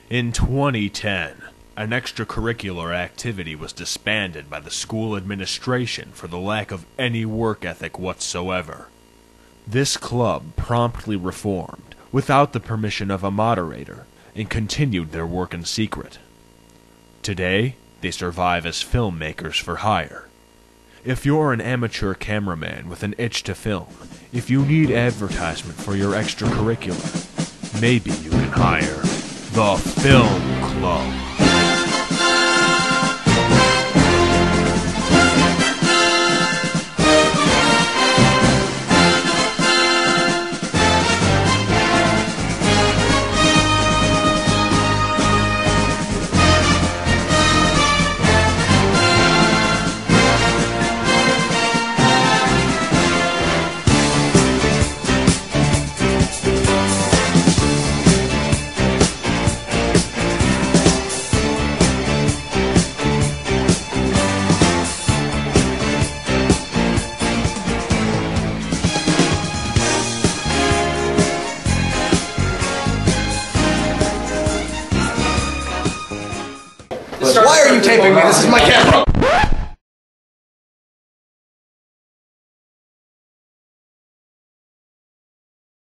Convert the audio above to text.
In 2010, an extracurricular activity was disbanded by the school administration for the lack of any work ethic whatsoever. This club promptly reformed, without the permission of a moderator, and continued their work in secret. Today, they survive as filmmakers for hire. If you're an amateur cameraman with an itch to film, if you need advertisement for your extracurricular, maybe you can hire the Film Club. Why are you taping me? This is my camera.